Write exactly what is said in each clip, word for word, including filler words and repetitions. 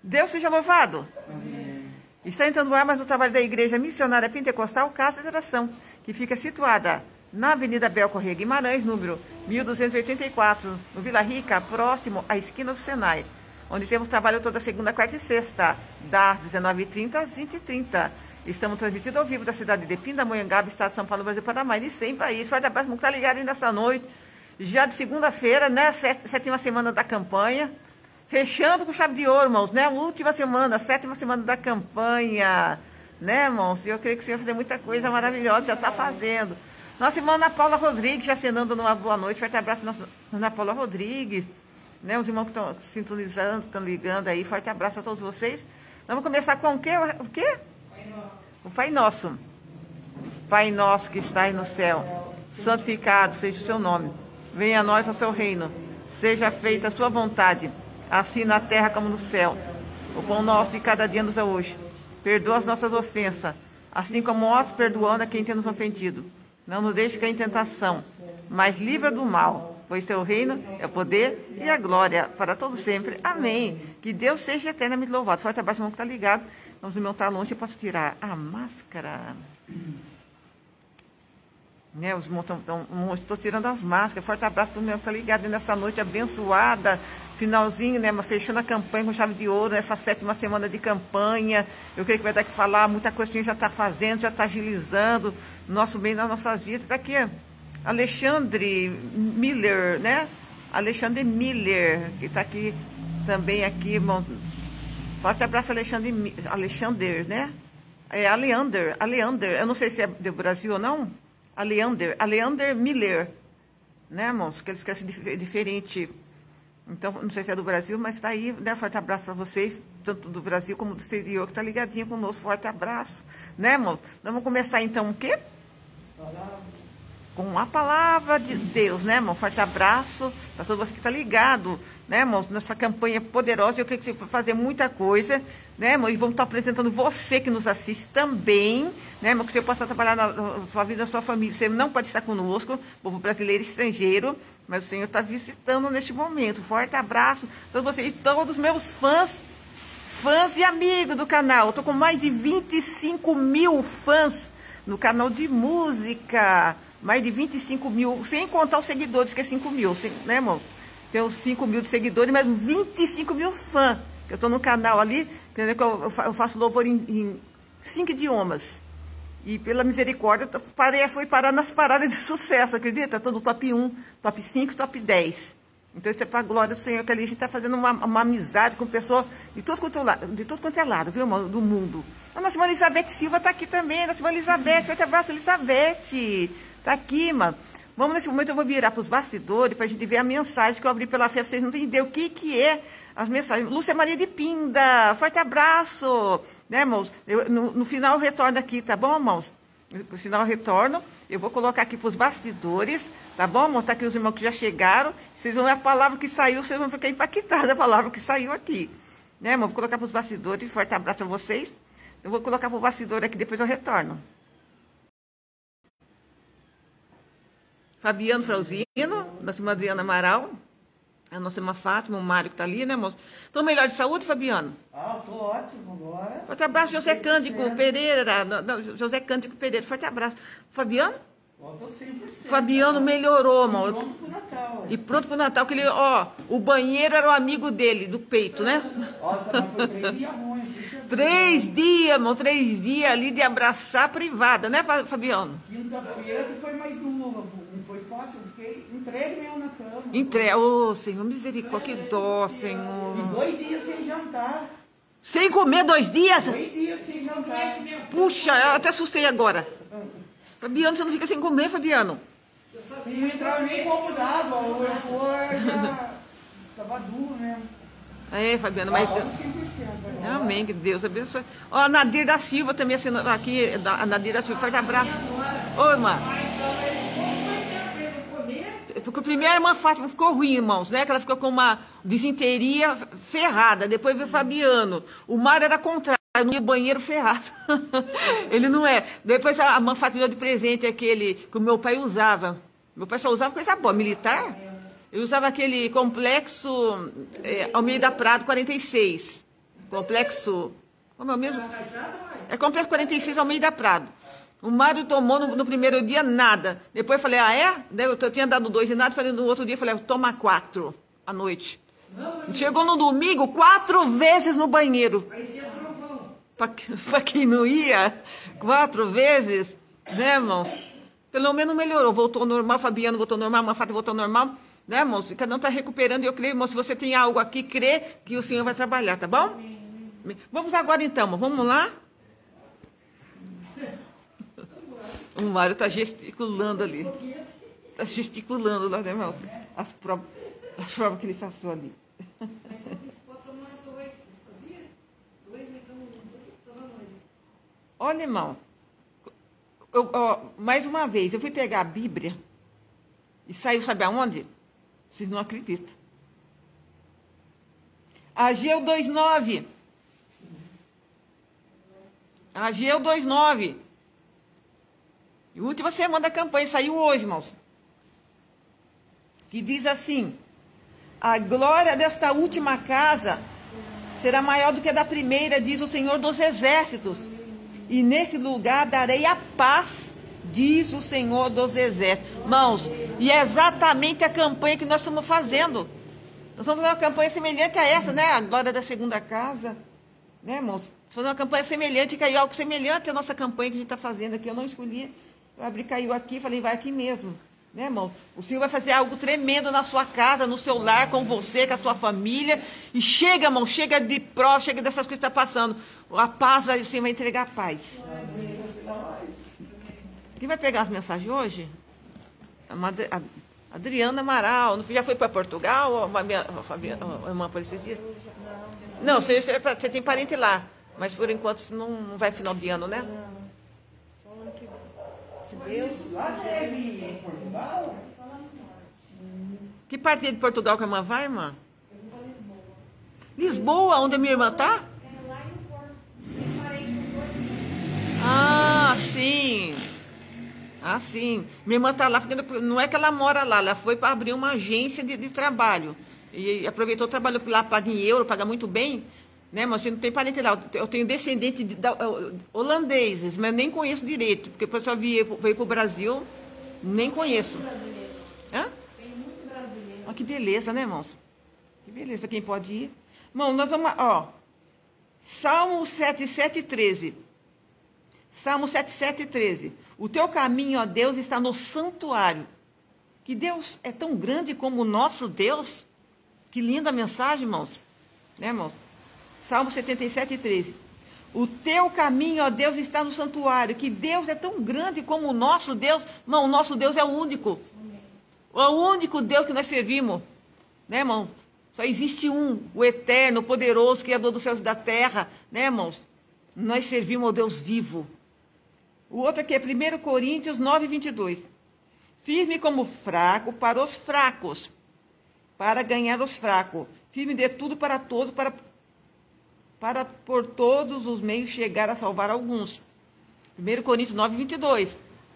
Deus seja louvado. Amém. Está entrando no ar mais o trabalho da Igreja Missionária Pentecostal Casa de Oração, que fica situada na Avenida Bel Corrêa Guimarães, número mil duzentos e oitenta e quatro, no Vila Rica, próximo à esquina do Senai, onde temos trabalho toda segunda, quarta e sexta, das dezenove e trinta às vinte e trinta. Estamos transmitindo ao vivo da cidade de Pindamonhangaba, estado de São Paulo, Brasil, Paraná, e sem país. Forte abraço, que está ligado aí nessa noite, já de segunda-feira, né, sétima semana da campanha, fechando com chave de ouro, irmãos, né, última semana, sétima semana da campanha, né, irmãos, eu creio que o Senhor vai fazer muita coisa maravilhosa, já está fazendo. Nossa irmã Ana Paula Rodrigues, já cenando numa boa noite, forte abraço, nossa Ana Paula Rodrigues, né, os irmãos que estão sintonizando, estão ligando aí, forte abraço a todos vocês. Vamos começar com o quê? O quê? O Pai Nosso. Pai nosso que está aí no céu, santificado seja o seu nome. Venha a nós o seu reino. Seja feita a sua vontade, assim na terra como no céu. O pão nosso de cada dia nos dá hoje. Perdoa as nossas ofensas, assim como nós perdoamos a quem tem nos ofendido. Não nos deixe cair em tentação, mas livra do mal. Pois teu reino é o poder e a glória para todos sempre. Amém. Que Deus seja eternamente louvado. Forte abraço, irmão que está ligado. Vamos, irmão, está longe, eu posso tirar a máscara. Né, os irmãos estão, estou tirando as máscaras. Forte abraço para o irmão que está ligado nessa noite abençoada. Finalzinho, né, fechando a campanha com chave de ouro, nessa sétima semana de campanha. Eu creio que vai dar que falar, muita coisa que a gente já está fazendo, já está agilizando o nosso bem nas nossas vidas. Está aqui, Alexandre Miller, né? Alexandre Miller, que está aqui também, aqui, irmão. Forte abraço, Alexandre, Alexander, né? É Aleander, Aleander, eu não sei se é do Brasil ou não. Aleander, Aleander Miller, né, irmãos? Que ele escreve diferente. Então, não sei se é do Brasil, mas está aí, né? Forte abraço para vocês, tanto do Brasil como do exterior, que está ligadinho conosco. Forte abraço, né, irmãos? Nós vamos começar então o quê? Com a palavra de Deus, né, irmão? Forte abraço para todos vocês que estão ligados, né, irmãos? Nessa campanha poderosa, eu creio que você vai fazer muita coisa, né, irmão? E vamos estar apresentando você que nos assiste também, né, irmão? Que você possa trabalhar na, na sua vida, na sua família. Você não pode estar conosco, povo brasileiro e estrangeiro, mas o Senhor está visitando neste momento. Forte abraço a todos vocês e todos os meus fãs, fãs e amigos do canal. Eu estou com mais de vinte e cinco mil fãs no canal de música. Mais de vinte e cinco mil, sem contar os seguidores, que é cinco mil, né, irmão? Tem os cinco mil de seguidores, mas vinte e cinco mil fãs. Eu estou no canal ali, que eu faço louvor em, em cinco idiomas. E pela misericórdia, eu parei, fui parar nas paradas de sucesso, acredita? Estou no top um, top cinco, top dez. Então isso é para a glória do Senhor, que ali a gente está fazendo uma, uma amizade com pessoas de tudo quanto é lado, de tudo quanto é lado, viu, irmão? Do mundo. A nossa irmã Elizabeth Silva está aqui também, a nossa irmã Elizabeth, forte abraço, Elizabeth. Tá aqui, mano. Vamos nesse momento, eu vou virar para os bastidores para a gente ver a mensagem que eu abri pela fé. Vocês não entendem o que, que é as mensagens. Lúcia Maria de Pinda, forte abraço. Né, irmãos? Eu, no, no final eu retorno aqui, tá bom, irmãos? No final eu retorno. Eu vou colocar aqui para os bastidores, tá bom, irmãos? Tá aqui os irmãos que já chegaram. Vocês vão ver a palavra que saiu, vocês vão ficar impactados a palavra que saiu aqui. Né, irmão? Vou colocar para os bastidores. Forte abraço a vocês. Eu vou colocar para o bastidor aqui, depois eu retorno. Fabiano Frauzino, nossa irmã Adriana Amaral, a nossa irmã Fátima, o Mário que está ali, né, moço? Estou melhor de saúde, Fabiano? Ah, estou ótimo agora. Forte abraço, José Cândido Pereira, não, não, José Cândido Pereira, forte abraço. Fabiano? Estou cem por cento. Fabiano melhorou, irmão. E pronto pro Natal. E pronto pro Natal, que ele, ó, o banheiro era o amigo dele, do peito, né? Nossa, mas foi três dias ruins. Três dias, irmão, três dias ali de abraçar privada, né, Fabiano? Quinta-feira que foi mais duro, não foi fácil, eu fiquei entregue mesmo na cama. Entrega, ô, oh, Senhor, misericórdia, que dó, Senhor. E dois dias sem jantar. Sem comer dois dias? Dois dias sem jantar. Puxa, eu até assustei agora. Fabiano, você não fica sem comer, Fabiano? Não entrava nem como d'água, o airport já tava duro mesmo. É, Fabiano, mas... cem por cento. Amém, que Deus abençoe. Ó, a Nadir da Silva também assinando aqui, a Nadir da Silva, forte abraço. Ô, irmã. Porque primeiro a irmã Fátima ficou ruim, irmãos, né? Que ela ficou com uma desinteria ferrada. Depois veio o Fabiano. O Mário era contrário, no banheiro ferrado. Ele não é. Depois a irmã Fátima deu de presente aquele que o meu pai usava. Meu pai só usava coisa boa, militar. Ele usava aquele complexo é, Almeida Prado quarenta e seis. Complexo... Como é o mesmo? É Complexo quarenta e seis, Almeida Prado. O Mário tomou no, no primeiro dia nada. Depois eu falei, ah, é? Eu, eu tinha dado dois e nada. Falei, no outro dia, eu falei, toma quatro à noite. Chegou no domingo, quatro vezes no banheiro. Para quem não ia, quatro vezes, né, irmãos? Pelo menos melhorou. Voltou ao normal, Fabiano voltou ao normal, Manfata voltou ao normal. Né, irmãos? Cada um está recuperando. E eu creio, irmãos, se você tem algo aqui, crê que o Senhor vai trabalhar, tá bom? Vamos agora então, vamos lá? O Mário está gesticulando ali. Está gesticulando lá, né, irmão? As provas, as provas que ele passou ali. Olha, irmão. Eu, ó, mais uma vez, eu fui pegar a Bíblia e saiu, sabe aonde? Vocês não acreditam. Ageu dois nove. Ageu dois nove. E última semana da campanha, saiu hoje, irmãos. Que diz assim: a glória desta última casa será maior do que a da primeira, diz o Senhor dos Exércitos. E nesse lugar darei a paz, diz o Senhor dos Exércitos. Irmãos, e é exatamente a campanha que nós estamos fazendo. Nós estamos fazendo uma campanha semelhante a essa, né? A glória da segunda casa. Né, irmãos? Estamos fazendo uma campanha semelhante, caiu algo semelhante à nossa campanha que a gente está fazendo aqui. Eu não escolhi. Eu abri, caiu aqui, falei, vai aqui mesmo. Né, irmão? O Senhor vai fazer algo tremendo na sua casa, no seu lar, com você, com a sua família. E chega, irmão, chega de prova, chega dessas coisas que está passando. A paz, o Senhor vai entregar a paz. Quem vai pegar as mensagens hoje? A Adriana Amaral. Já foi para Portugal? A minha, a Fabiana, a irmã por esses dias? Não, você, você tem parente lá. Mas por enquanto não, não vai final de ano, né? Deus, lá teve em Portugal? Que parte de Portugal que a irmã vai, irmã? Lisboa, onde a minha irmã está? Ah, sim. Ah, sim. Minha irmã está lá, não é que ela mora lá, ela foi para abrir uma agência de, de trabalho. E aproveitou o trabalho lá, paga em euro, paga muito bem. Né, mas a gente não tem parente lá. Eu tenho descendente de, de, uh, holandeses, mas nem conheço direito, porque o pessoal veio, veio para o Brasil, nem conheço. Hã? Tem muito brasileiro. Olha que beleza, né, irmãos? Que beleza, para quem pode ir. Irmão, nós vamos, ó, Salmo sete, sete, treze. Salmo sete, sete, treze. O teu caminho, ó Deus, está no santuário. Que Deus é tão grande como o nosso Deus. Que linda mensagem, irmãos. Né, irmãos? Salmo setenta e sete, treze. O teu caminho, ó Deus, está no santuário. Que Deus é tão grande como o nosso Deus. Irmão, o nosso Deus é o único. É o único Deus que nós servimos. Né, irmão? Só existe um, o eterno, o poderoso, criador dos céus e da terra. Né, irmãos? Nós servimos ao Deus vivo. O outro aqui é primeiro Coríntios nove, vinte e dois. Firme como fraco para os fracos, para ganhar os fracos. Firme de tudo para todos, para... para por todos os meios chegar a salvar alguns. primeiro Coríntios nove, vinte e dois.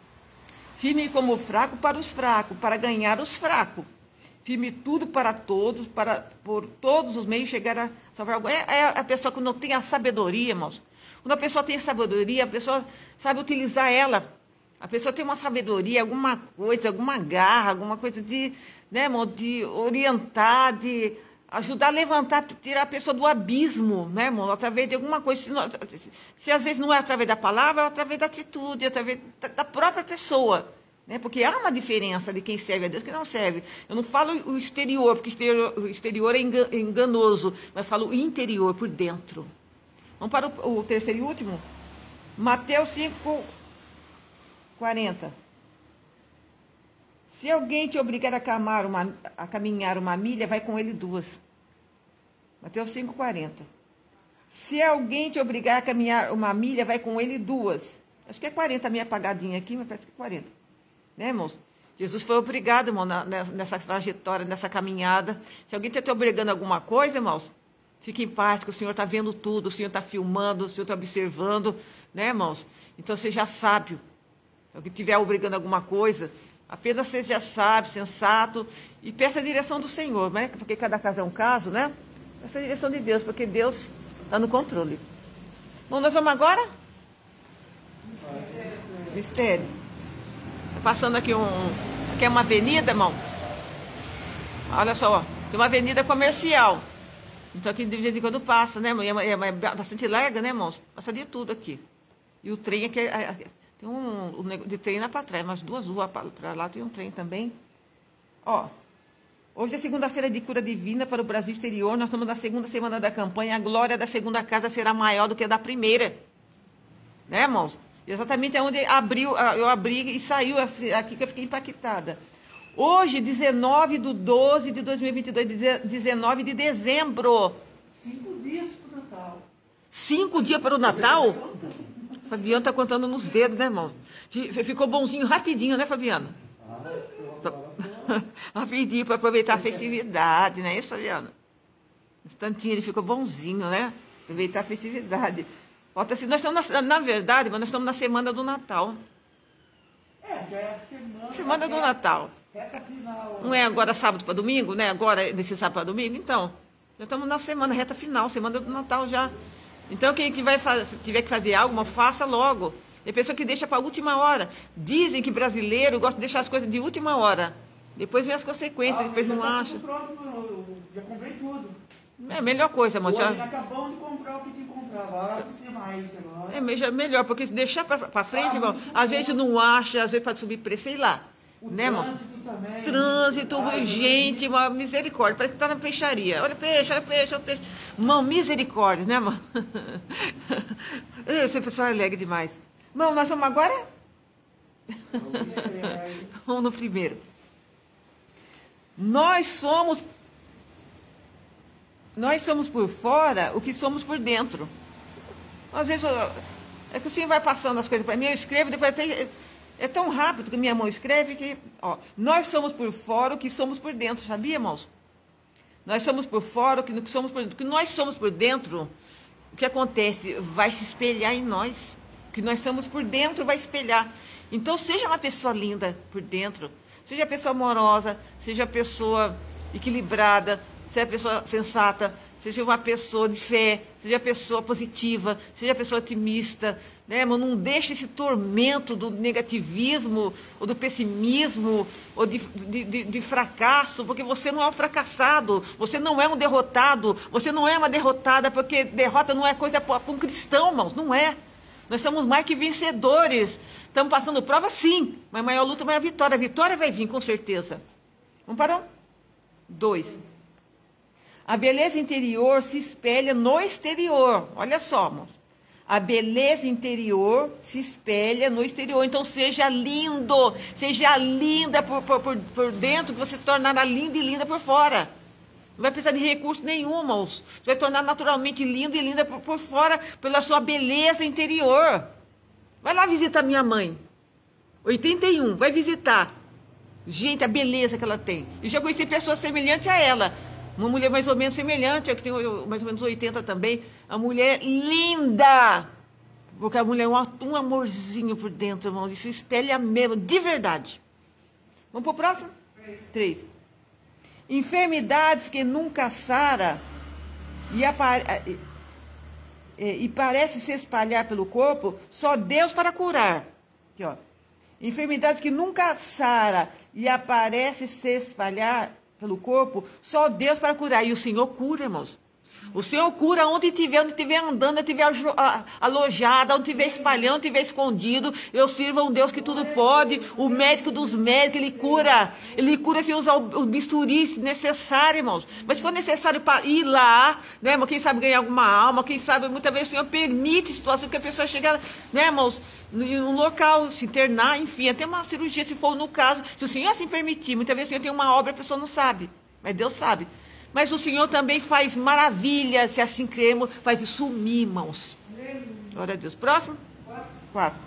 Firme como fraco para os fracos, para ganhar os fracos. Firme tudo para todos, para por todos os meios chegar a salvar alguns. É, é a pessoa que não tem a sabedoria, irmãos. Quando a pessoa tem sabedoria, a pessoa sabe utilizar ela. A pessoa tem uma sabedoria, alguma coisa, alguma garra, alguma coisa de, né, irmão, de orientar, de... ajudar a levantar, tirar a pessoa do abismo, né, irmão? Através de alguma coisa. Se, não, se às vezes não é através da palavra, é através da atitude, é através da, da própria pessoa. Né? Porque há uma diferença de quem serve a Deus e quem não serve. Eu não falo o exterior, porque o exterior, o exterior é enganoso, mas falo o interior, por dentro. Vamos para o, o terceiro e último? Mateus cinco, quarenta. Se alguém te obrigar a, camar uma, a caminhar uma milha, vai com ele duas. Mateus cinco, quarenta. Se alguém te obrigar a caminhar uma milha, vai com ele duas. Acho que é quarenta a minha apagadinha aqui, mas parece que é quarenta. Né, irmãos? Jesus foi obrigado, irmão, na, nessa trajetória, nessa caminhada. Se alguém está te obrigando a alguma coisa, irmãos, fique em paz, que o Senhor está vendo tudo, o Senhor está filmando, o Senhor está observando, né, irmãos? Então seja sábio. Se alguém estiver obrigando a alguma coisa, apenas seja sábio, sensato e peça a direção do Senhor, né? Porque cada caso é um caso, né? Peça a direção de Deus, porque Deus Está no controle. Bom, nós vamos agora? Mistério. Tá passando aqui um... Aqui é uma avenida, irmão. Olha só, ó. Tem uma avenida comercial. Então aqui de vez em quando passa, né, irmão? É, é, é bastante larga, né, irmãos? Passa de tudo aqui. E o trem aqui... É, é, tem um, um de trem lá para trás, mas duas ruas para lá tem um trem também. Ó. Hoje é segunda-feira de cura divina para o Brasil exterior. Nós estamos na segunda semana da campanha. A glória da segunda casa será maior do que a da primeira. Né, irmãos? Exatamente é onde abriu, eu abri e saiu aqui que eu fiquei impactada. Hoje, dezenove de doze de dois mil e vinte e dois, dezenove de dezembro. Cinco dias para o Natal. Cinco dias para o Natal? Fabiano está contando nos dedos, né, irmão? Ficou bonzinho rapidinho, né, Fabiano? Rapidinho para aproveitar a festividade, não é isso, Fabiano? Um instantinho, ele ficou bonzinho, né? Aproveitar a festividade. Falta assim, nós estamos na, na verdade, mas nós estamos na semana do Natal. É, já é a semana. Semana do Natal. Reta final. Não é agora sábado para domingo, né? Agora nesse sábado para domingo, então. Já estamos na semana, reta final, semana do Natal já. Então quem que vai faz, tiver que fazer algo, faça logo. Tem pessoa que deixa para a última hora. Dizem que brasileiro gosta de deixar as coisas de última hora. Depois vem as consequências, ah, depois não tá acha. Pronto, já comprei tudo. É a melhor coisa, amor. Já acabamos de comprar o que tinha que comprar. Agora precisa mais agora. É melhor, porque se deixar para frente, ah, irmão, às vezes não acha, às vezes pode subir preço, sei lá. O né, irmão? Trânsito também. Trânsito, ai, gente, uma misericórdia. Parece que tá na peixaria. Olha peixe, olha peixe, olha peixe. Mão, misericórdia, né, irmão? Esse pessoal é alegre demais. Irmão, nós vamos agora? Vamos no primeiro. Nós somos... Nós somos por fora o que somos por dentro. Às vezes, eu, é que o senhor vai passando as coisas para mim, eu escrevo, depois até, é tão rápido que minha mão escreve que... Ó, nós somos por fora o que somos por dentro, sabia, irmãos? Nós somos por fora o que, o que somos por dentro. O que nós somos por dentro, o que acontece? Vai se espelhar em nós. O que nós somos por dentro vai espelhar. Então, seja uma pessoa linda por dentro, seja uma pessoa amorosa, seja uma pessoa equilibrada, seja uma pessoa sensata, seja uma pessoa de fé, seja uma pessoa positiva, seja uma pessoa otimista, né? Mas não deixe esse tormento do negativismo, ou do pessimismo, ou de, de, de, de fracasso, porque você não é um fracassado, você não é um derrotado, você não é uma derrotada, porque derrota não é coisa para um cristão, irmãos, não é. Nós somos mais que vencedores. Estamos passando prova, sim, mas maior luta, maior vitória. A vitória vai vir, com certeza. Vamos para um? Dois. A beleza interior se espelha no exterior. Olha só, irmãos. A beleza interior se espelha no exterior. Então, seja lindo. Seja linda por, por, por, por dentro, que você tornará linda e linda por fora. Não vai precisar de recurso nenhum, irmãos. Você vai tornar naturalmente lindo e linda por, por fora, pela sua beleza interior. Vai lá visitar minha mãe. oitenta e um, vai visitar. Gente, a beleza que ela tem. Eu já conheci pessoas semelhantes a ela. Uma mulher mais ou menos semelhante, eu que tenho mais ou menos oitenta também. A mulher linda. Porque a mulher é um, um amorzinho por dentro, irmão. Isso espelha mesmo, de verdade. Vamos para o próximo? Três. Três. Enfermidades que nunca sara e, apare... e parece se espalhar pelo corpo, só Deus para curar. Aqui, ó. Enfermidades que nunca sara e aparece se espalhar pelo corpo, só Deus para curar. E o Senhor cura, irmãos. O Senhor cura onde tiver, onde estiver andando, onde estiver alojado, onde estiver espalhando, onde estiver escondido. Eu sirvo a um Deus que tudo pode. O médico dos médicos, Ele cura. Ele cura se usar o bisturi se necessário, irmãos. Mas se for necessário para ir lá, né, irmão? Quem sabe ganhar alguma alma, quem sabe, muitas vezes o Senhor permite situação que a pessoa chega, né, irmãos, em um local, se internar, enfim, até uma cirurgia, se for no caso. Se o Senhor assim permitir, muitas vezes o Senhor tem uma obra, a pessoa não sabe. Mas Deus sabe. Mas o Senhor também faz maravilhas, se assim cremos, faz sumir, irmãos. Glória a Deus. Próximo? Quatro.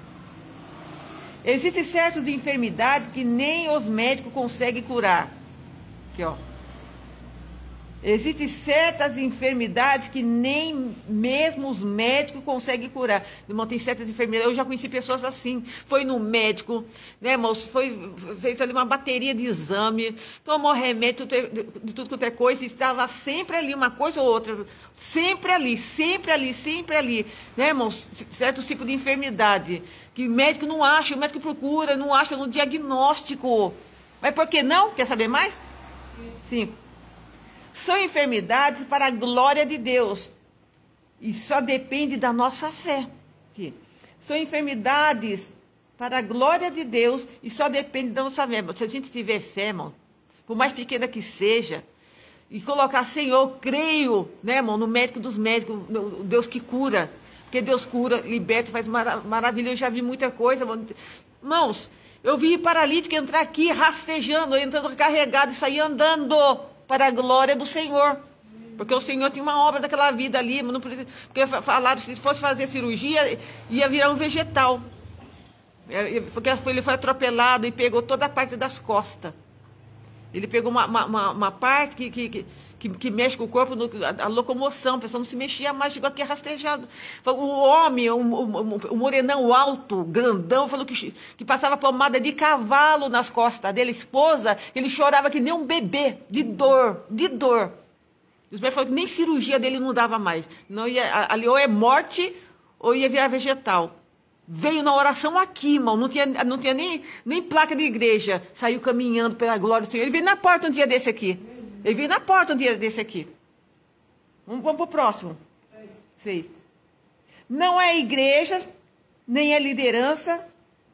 Existe certo de enfermidade que nem os médicos conseguem curar. Aqui, ó. Existem certas enfermidades que nem mesmo os médicos conseguem curar. Irmão, tem certas enfermidades, eu já conheci pessoas assim, foi no médico, né, irmãos, foi feita ali uma bateria de exame, tomou remédio de tudo quanto é coisa, e estava sempre ali, uma coisa ou outra, sempre ali, sempre ali, sempre ali, né, irmãos, certo tipo de enfermidade, que o médico não acha, o médico procura, não acha no diagnóstico. Mas por que não? Quer saber mais? Cinco. São enfermidades para a glória de Deus. E só depende da nossa fé. Aqui. São enfermidades para a glória de Deus e só depende da nossa fé. Se a gente tiver fé, irmão, por mais pequena que seja, e colocar, Senhor, creio, né, irmão, no médico dos médicos, no Deus que cura. Porque Deus cura, liberta, faz mara maravilha. Eu já vi muita coisa. Irmãos, eu vi paralítico entrar aqui rastejando, entrando carregado e sair andando para a glória do Senhor. Porque o Senhor tinha uma obra daquela vida ali, não precisa, porque falaram que se fosse fazer cirurgia, ia virar um vegetal. Porque ele foi atropelado e pegou toda a parte das costas. Ele pegou uma, uma, uma parte que, que, que, que mexe com o corpo, a, a locomoção, a pessoa não se mexia mais, chegou aqui rastejado. O homem, o, o, o morenão alto, grandão, falou que, que passava pomada de cavalo nas costas dele, a esposa, ele chorava que nem um bebê, de dor, de dor. Os médicos falaram que nem cirurgia dele não dava mais. Não ia, ali ou é morte ou ia virar vegetal. Veio na oração aqui, irmão, não tinha, não tinha nem, nem placa de igreja. Saiu caminhando pela glória do Senhor. Ele veio na porta um dia desse aqui. Ele veio na porta um dia desse aqui. Vamos, vamos para o próximo. Seis. Não é igreja, nem é liderança.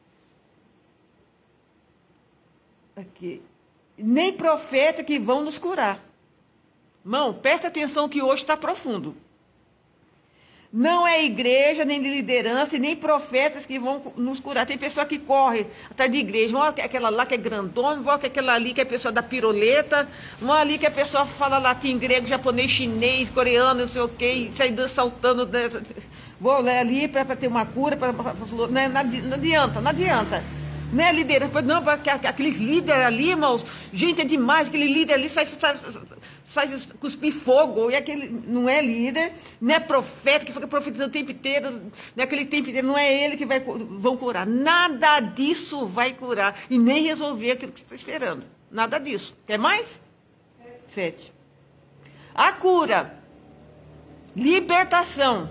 Aqui. Nem profeta que vão nos curar. Irmão, presta atenção que hoje está profundo. Não é igreja, nem liderança, e nem profetas que vão nos curar. Tem pessoa que corre atrás de igreja. Uma aquela lá que é grandona, uma aquela ali que é a pessoa da piroleta, uma ali que a pessoa fala latim, grego, japonês, chinês, coreano, não sei o quê, e sai saltando. Vou ali para ter uma cura. Pra, pra, pra, não, não adianta, não adianta. Não é liderança, não, aquele líder ali, irmãos, gente, é demais, aquele líder ali sai, sai, sai cuspir fogo, e aquele não é líder, não é profeta, que fica profetizando o tempo inteiro, naquele tempo inteiro, não é ele que vai, vão curar, nada disso vai curar, e nem resolver aquilo que você está esperando, nada disso. Quer mais? Sete. Sete. A cura, libertação,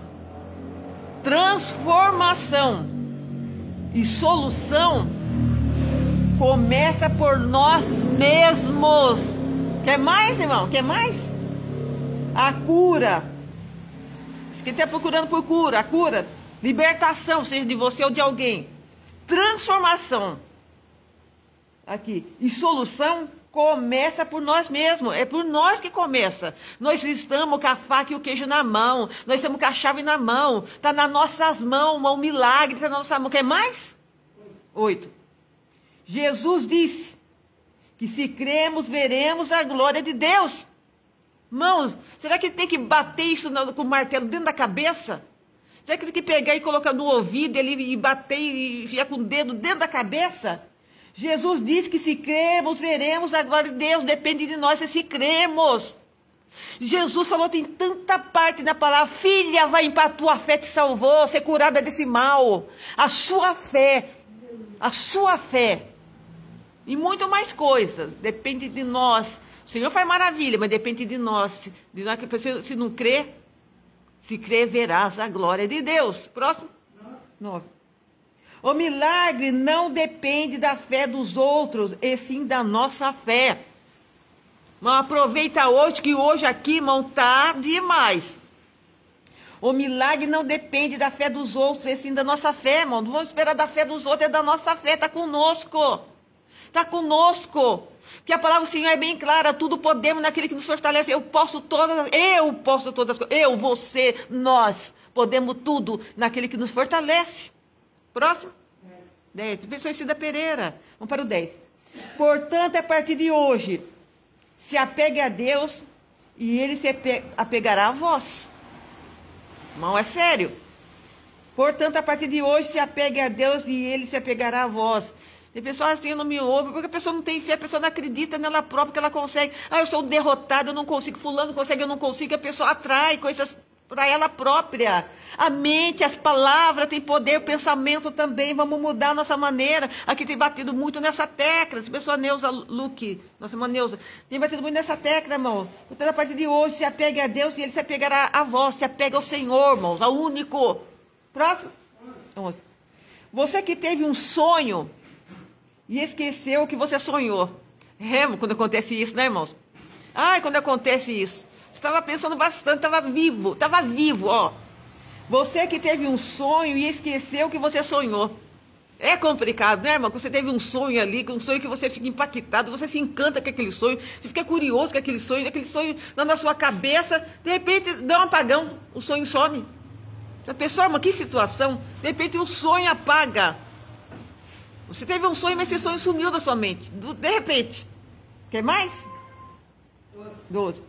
transformação e solução começa por nós mesmos. Quer mais, irmão? Quer mais? A cura. Quem está procurando por cura? A cura. Libertação, seja de você ou de alguém. Transformação. Aqui. E solução começa por nós mesmos. É por nós que começa. Nós estamos com a faca e o queijo na mão. Nós estamos com a chave na mão. Está nas nossas mãos. Um milagre está na nossa mão. Quer mais? Oito. Jesus disse que se cremos, veremos a glória de Deus. Irmãos, será que tem que bater isso no, com o martelo dentro da cabeça? Será que tem que pegar e colocar no ouvido ali, e bater e enfiar com o dedo dentro da cabeça? Jesus disse que se cremos, veremos a glória de Deus. Depende de nós se cremos. Jesus falou, tem tanta parte na palavra, filha, vai para a tua fé te salvou, ser curada desse mal. A sua fé, a sua fé. E muito mais coisas, depende de nós. O Senhor faz maravilha, mas depende de nós. De nós que se não crer, se crer, verás a glória de Deus. Próximo. Nove. O milagre não depende da fé dos outros, e sim da nossa fé. Mas aproveita hoje, que hoje aqui, irmão, tá demais. O milagre não depende da fé dos outros, e sim da nossa fé, irmão. Não vamos esperar da fé dos outros, é da nossa fé, está conosco. Está conosco, que a palavra do Senhor é bem clara, tudo podemos naquele que nos fortalece, eu posso todas, eu posso todas as coisas, eu, você, nós, podemos tudo naquele que nos fortalece. Próximo? dez. Pessoa Cida Pereira, vamos para o dez. Portanto, a partir de hoje, se apegue a Deus e Ele se apegará a vós. Irmão, é sério. Portanto, a partir de hoje, se apegue a Deus e Ele se apegará a vós. Tem pessoas assim, não me ouve, porque a pessoa não tem fé, a pessoa não acredita nela própria que ela consegue. Ah, eu sou derrotada, eu não consigo, fulano consegue, eu não consigo, a pessoa atrai coisas para ela própria. A mente, as palavras têm poder, o pensamento também. Vamos mudar a nossa maneira. Aqui tem batido muito nessa tecla. A pessoa Neuza Luque, nossa irmã Neuza, tem batido muito nessa tecla, irmão. Então, a partir de hoje, se apegue a Deus e Ele se apegará a vós. Se apega ao Senhor, irmãos, ao único. Próximo. Você que teve um sonho e esqueceu o que você sonhou. É, quando acontece isso, né, irmãos? Ai, quando acontece isso. Você estava pensando bastante, estava vivo, estava vivo, ó. Você que teve um sonho e esqueceu o que você sonhou. É complicado, né, irmão? Você teve um sonho ali, um sonho que você fica impactado, você se encanta com aquele sonho, você fica curioso com aquele sonho, aquele sonho na sua cabeça, de repente dá um apagão, o sonho some. Já pensou, irmão, que situação? De repente o sonho apaga. Você teve um sonho, mas esse sonho sumiu da sua mente. De repente. Quer mais? Doze.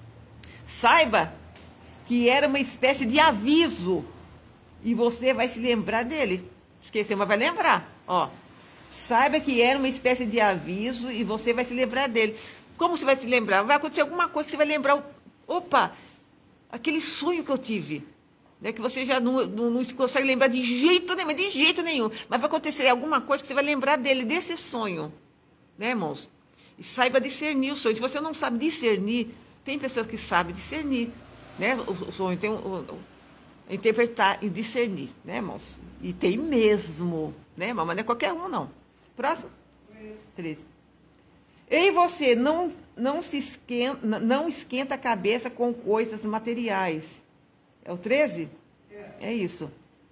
Saiba que era uma espécie de aviso. E você vai se lembrar dele. Esqueceu, mas vai lembrar. Ó. Saiba que era uma espécie de aviso e você vai se lembrar dele. Como você vai se lembrar? Vai acontecer alguma coisa que você vai lembrar. Opa, aquele sonho que eu tive. Né, que você já não, não, não consegue lembrar de jeito nenhum, de jeito nenhum. Mas vai acontecer alguma coisa que você vai lembrar dele, desse sonho. Né, irmãos? E saiba discernir o sonho. Se você não sabe discernir, tem pessoas que sabem discernir. Né? O, o sonho tem um, um, interpretar e discernir, né, irmãos? E tem mesmo, né, irmão? Mas não é qualquer um, não. Próximo? treze. E você não, não se esquenta, não esquenta a cabeça com coisas materiais. É o treze? É isso.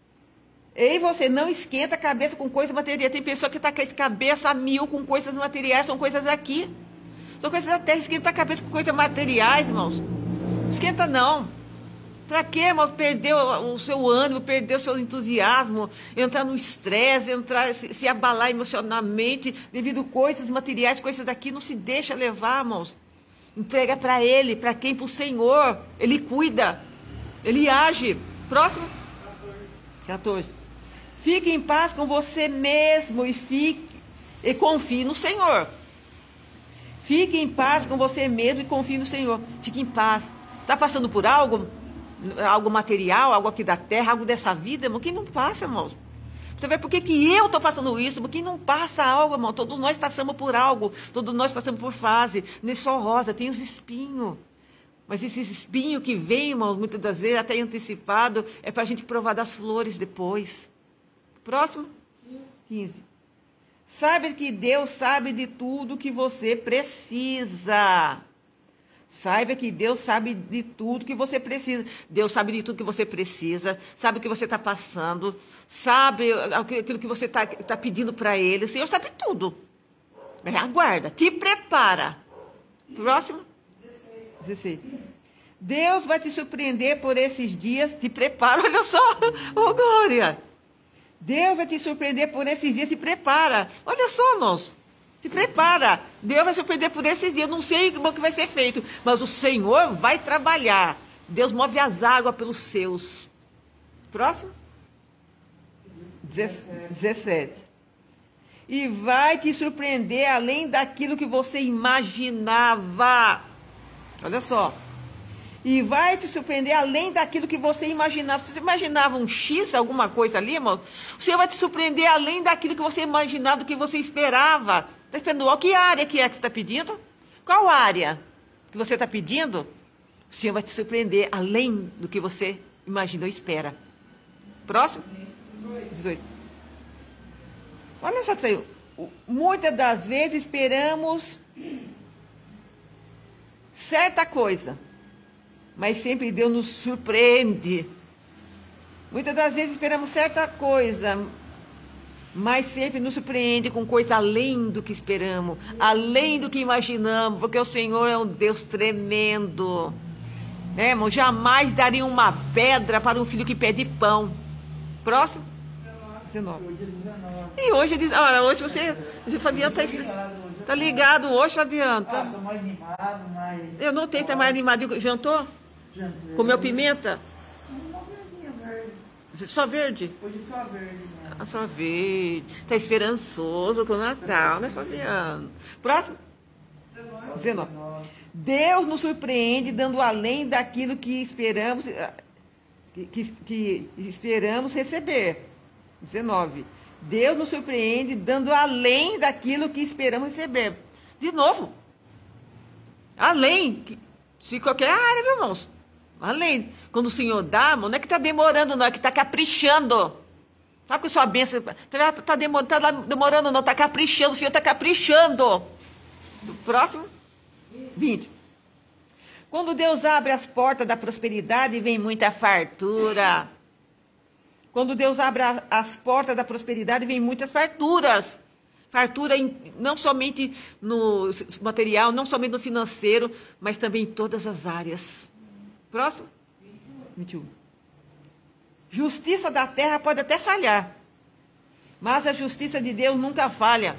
E você não esquenta a cabeça com coisas materiais. Tem pessoa que está com a cabeça a mil com coisas materiais, são coisas aqui. São coisas da terra. Esquenta a cabeça com coisas materiais, irmãos. Esquenta não. Para quê, irmão? Perder o seu ânimo, perder o seu entusiasmo, entrar no estresse, entrar, se, se abalar emocionalmente devido a coisas materiais, coisas daqui. Não se deixa levar, irmãos. Entrega para Ele. Para quem? Para o Senhor. Ele cuida. Ele age. Próximo? quatorze. Fique em paz com você mesmo e fique e confie no Senhor. Fique em paz com você mesmo e confie no Senhor. Fique em paz. Está passando por algo? Algo material, algo aqui da terra, algo dessa vida, irmão? Quem não passa, irmãos? Você vê por que, que eu estou passando isso? Porque não passa algo, irmão. Todos nós passamos por algo. Todos nós passamos por fase. Nem só rosa, tem os espinhos. Mas esses espinhos que vêm, irmãos, muitas das vezes até antecipado, é para a gente provar das flores depois. Próximo? quinze. Saiba que Deus sabe de tudo que você precisa. Saiba que Deus sabe de tudo que você precisa. Deus sabe de tudo que você precisa. Sabe o que você está passando. Sabe aquilo que você está tá pedindo para Ele. O Senhor sabe tudo. Mas aguarda, te prepara. Próximo? dezesseis. Deus vai te surpreender por esses dias. Te prepara, olha só. Oh, glória. Deus vai te surpreender por esses dias. Te prepara. Olha só, irmãos. Te prepara. Deus vai surpreender por esses dias. Eu não sei como que vai ser feito. Mas o Senhor vai trabalhar. Deus move as águas pelos seus. Próximo? dezessete. E vai te surpreender além daquilo que você imaginava. Olha só. E vai te surpreender além daquilo que você imaginava. Se você imaginava um X, alguma coisa ali, irmão, o Senhor vai te surpreender além daquilo que você imaginava, do que você esperava. Está esperando? Que área que é que você está pedindo? Qual área que você está pedindo? O Senhor vai te surpreender além do que você imaginou e espera. Próximo? dezoito. Olha só que saiu. Muitas das vezes esperamos certa coisa, mas sempre Deus nos surpreende. Muitas das vezes esperamos certa coisa, mas sempre nos surpreende com coisa além do que esperamos, além do que imaginamos, porque o Senhor é um Deus tremendo. Né, irmão? Jamais daria uma pedra para um filho que pede pão. Próximo? dezenove. E hoje, olha, hoje você, hoje o Fabiano está tá ligado hoje, Fabiano. Tá... Ah, tô mais animado, mais... Eu não tenho, tá mais animado. Jantou? Jantei. Comeu pimenta? Uma verdinha verde. Só verde? Hoje só verde, né? Ah, só verde. Tá esperançoso com o Natal, né, Fabiano? Próximo. dezenove. Deus nos surpreende dando além daquilo que esperamos, que, que, que esperamos receber. dezenove. Deus nos surpreende dando além daquilo que esperamos receber. De novo. Além. Se qualquer área, viu, irmãos? Além. Quando o Senhor dá, não é que está demorando, não. É que está caprichando. Sabe que sua bênção está tá demorando, tá demorando, não. Está caprichando. O Senhor está caprichando. Próximo. vinte. Quando Deus abre as portas da prosperidade, vem muita fartura. Quando Deus abre as portas da prosperidade, vem muitas farturas. Fartura em, não somente no material, não somente no financeiro, mas também em todas as áreas. Próximo. vinte e um. Justiça da terra pode até falhar, mas a justiça de Deus nunca falha.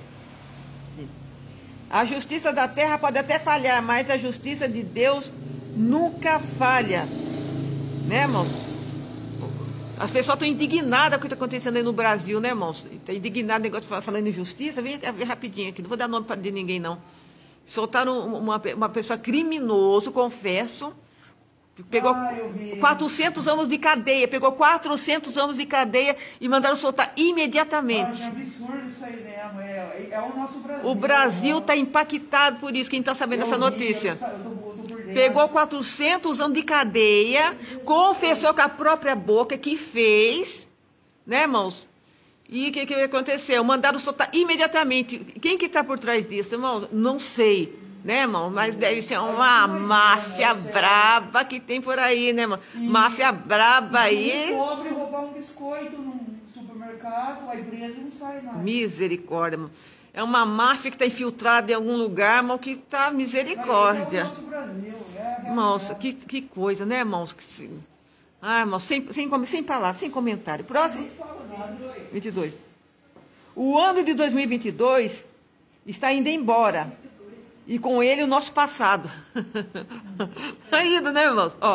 A justiça da terra pode até falhar, mas a justiça de Deus nunca falha. Né, irmãos? As pessoas estão indignadas com o que está acontecendo aí no Brasil, né, irmãos? Está indignado, negócio falando em justiça. Vem rapidinho aqui, não vou dar nome de ninguém, não. Soltaram uma, uma pessoa criminoso, confesso. Pegou ah, quatrocentos anos de cadeia, pegou quatrocentos anos de cadeia e mandaram soltar imediatamente. Ah, é absurdo isso aí mesmo, é, é o nosso Brasil. O Brasil está impactado por isso, quem está sabendo essa notícia. Eu, eu tô, eu tô Pegou quatrocentos anos de cadeia, confessou com a própria boca que fez, né, irmãos? E o que, que aconteceu? Mandaram soltar imediatamente. Quem que está por trás disso, irmãos? Não sei. Né, irmão? Mas deve ser uma máfia braba que tem por aí, né, irmão? Máfia braba aí. Um pobre roubar um biscoito num supermercado, a empresa não sai nada. Misericórdia, irmão. É uma máfia que está infiltrada em algum lugar, irmão, que está misericórdia. É o nosso Brasil, é. Nossa, que, que coisa, né, irmãos? Que se... Ah, irmão, sem, sem, sem palavras, sem comentário. Próximo. vinte e dois. O ano de dois mil e vinte e dois está indo embora. E com ele o nosso passado. Tá indo, né, irmãos? Ó.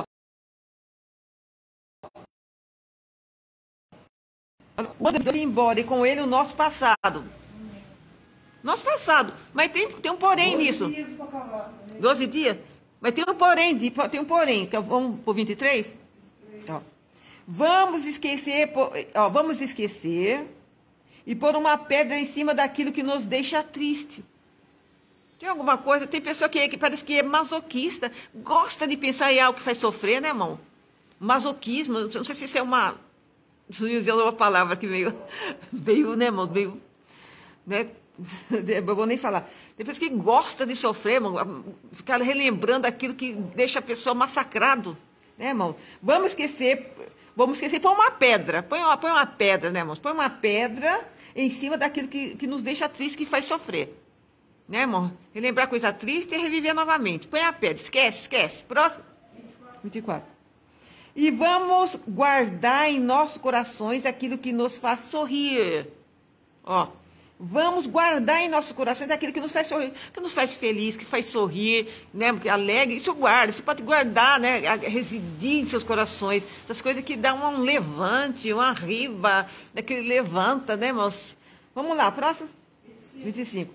O ano vai embora e com ele o nosso passado. Nosso passado. Mas tem, tem um porém nisso. doze dias? Mas tem um porém, tem um porém. Vamos por vinte e três? Ó. Vamos esquecer, ó, vamos esquecer e pôr uma pedra em cima daquilo que nos deixa triste. Tem alguma coisa, tem pessoa que, que parece que é masoquista, gosta de pensar em algo que faz sofrer, né, irmão? Masoquismo, não sei se isso é uma, se eu usar uma palavra que meio, meio, né, irmão, meio, né, eu vou nem falar. Tem pessoa que gosta de sofrer, irmão, ficar relembrando aquilo que deixa a pessoa massacrado, né, irmão? Vamos esquecer, vamos esquecer, põe uma pedra, põe uma, põe uma pedra, né, irmãos? Põe uma pedra em cima daquilo que, que nos deixa triste, que faz sofrer. Né, irmão? Relembrar coisa triste e reviver novamente. Põe a pedra, esquece, esquece. Próximo. vinte e quatro. E vamos guardar em nossos corações aquilo que nos faz sorrir. Ó. Vamos guardar em nossos corações aquilo que nos faz sorrir, que nos faz feliz, que faz sorrir, né? Que alegre. Isso guarda, você pode guardar, né? Residir em seus corações. Essas coisas que dão um levante, uma riba, daquele levanta, né, irmãos? Vamos lá, próximo. vinte e cinco.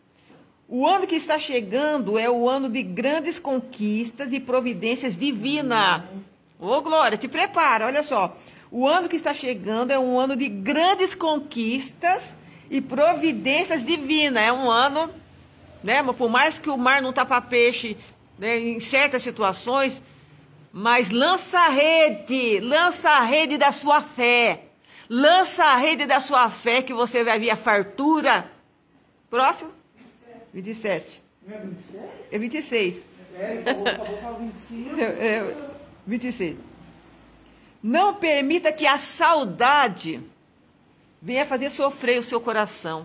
O ano que está chegando é o ano de grandes conquistas e providências divinas. Ô, Glória, te prepara, olha só. O ano que está chegando é um ano de grandes conquistas e providências divinas. É um ano, né, por mais que o mar não tapa peixe, né, em certas situações, mas lança a rede, lança a rede da sua fé. Lança a rede da sua fé que você vai ver a fartura. Próximo. vinte e sete. Não é vinte e seis? É vinte e seis. É, acabou, acabou com vinte e cinco. É, é, vinte e seis. Não permita que a saudade venha fazer sofrer o seu coração.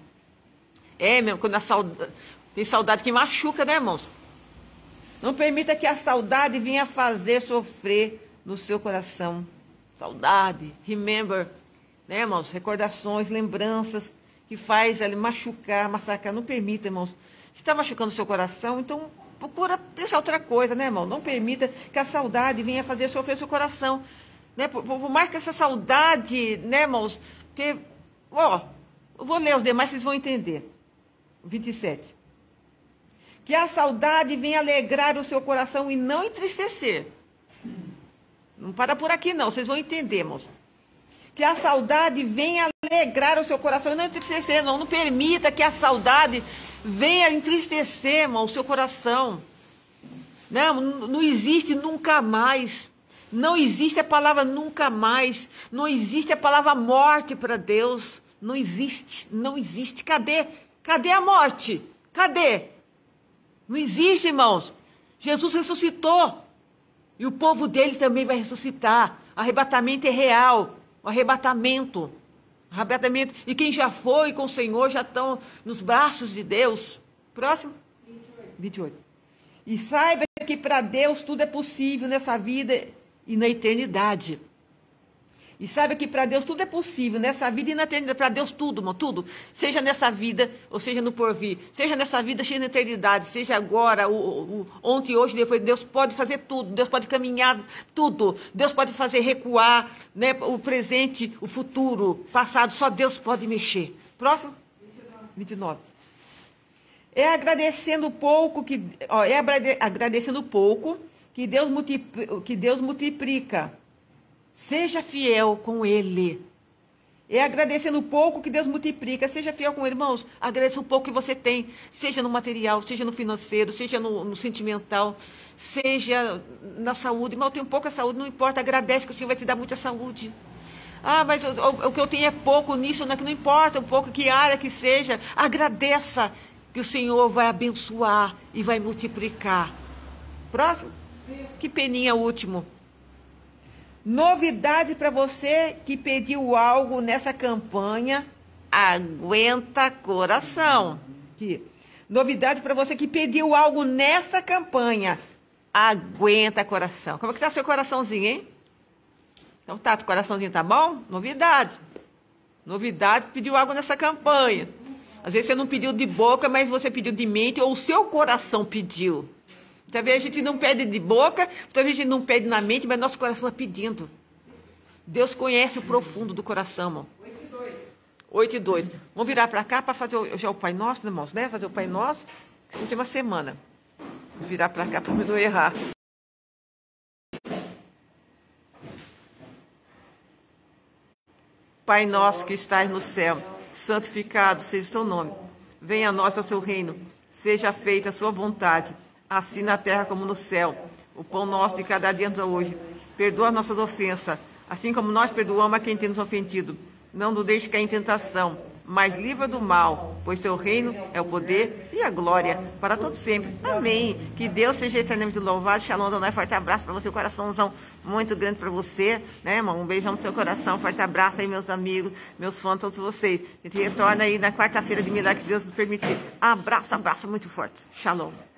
É, meu, quando a saudade, tem saudade que machuca, né, irmãos? Não permita que a saudade venha fazer sofrer no seu coração. Saudade, remember, né, irmãos? Recordações, lembranças que faz ali machucar, massacrar. Não permita, irmãos. Se está machucando o seu coração, então procura pensar outra coisa, né, irmão? Não permita que a saudade venha fazer sofrer o seu coração. Né? Por, por mais que essa saudade, né, irmãos? Porque, ó, eu vou ler os demais, vocês vão entender. vinte e sete. Que a saudade venha alegrar o seu coração e não entristecer. Não para por aqui, não, vocês vão entender, irmãos. Que a saudade venha alegrar o seu coração e não entristecer, não. Não permita que a saudade venha entristecer, irmão, o seu coração. Não, não existe nunca mais. Não existe a palavra nunca mais. Não existe a palavra morte para Deus. Não existe, não existe. Cadê? Cadê a morte? Cadê? Não existe, irmãos. Jesus ressuscitou. E o povo dele também vai ressuscitar. Arrebatamento é real. O arrebatamento. Arrebatamento. E quem já foi com o Senhor já estão nos braços de Deus. Próximo. vinte e oito. E saiba que para Deus tudo é possível nessa vida e na eternidade. E saiba que para Deus tudo é possível nessa vida e na eternidade. Para Deus tudo, irmão, tudo. Seja nessa vida ou seja no porvir. Seja nessa vida, seja na eternidade. Seja agora, o, o, ontem, hoje, depois. Deus pode fazer tudo. Deus pode caminhar tudo. Deus pode fazer recuar, né, o presente, o futuro, passado. Só Deus pode mexer. Próximo. vinte e nove. É agradecendo pouco que, ó, é agradecendo pouco que Deus multiplica, que Deus multiplica. Seja fiel com Ele. É agradecendo pouco que Deus multiplica. Seja fiel com Ele, irmãos. Agradeça o pouco que você tem. Seja no material, seja no financeiro, seja no, no sentimental, seja na saúde. Irmão, eu tenho pouca saúde, não importa. Agradece que o Senhor vai te dar muita saúde. Ah, mas o, o, o que eu tenho é pouco nisso, não, que não importa um pouco, que área que seja. Agradeça que o Senhor vai abençoar e vai multiplicar. Próximo. Que peninha último. Novidade para você que pediu algo nessa campanha. Aguenta coração. Aqui. Novidade para você que pediu algo nessa campanha. Aguenta coração. Como é que tá seu coraçãozinho, hein? Então tá, o coraçãozinho tá bom? Novidade. Novidade, pediu algo nessa campanha. Às vezes você não pediu de boca, mas você pediu de mente, ou o seu coração pediu. Muitas vezes a gente não pede de boca, muitas vezes a gente não pede na mente, mas nosso coração está pedindo. Deus conhece o profundo do coração, irmão. oito e dois. oito e dois. Vamos virar para cá para fazer o, já o Pai Nosso, né, irmãos? Né? Fazer o Pai Nosso, última semana. Vou virar para cá para não errar. Pai nosso que estás no céu, santificado seja o seu nome. Venha a nós o seu reino. Seja feita a sua vontade, assim na terra como no céu. O pão nosso de cada dia nos dá hoje. Perdoa as nossas ofensas, assim como nós perdoamos a quem tem nos ofendido. Não nos deixe cair em tentação, mas livra do mal, pois teu reino é o poder e a glória para todos sempre. Amém. Que Deus seja eternamente louvado. Shalom, Adonai. Forte abraço para você, o coraçãozão muito grande para você, né, irmão? Um beijão no seu coração. Forte abraço aí, meus amigos, meus fãs, todos vocês. A gente retorna aí na quarta-feira de milagre, que Deus nos permitir. Abraço, abraço muito forte. Shalom.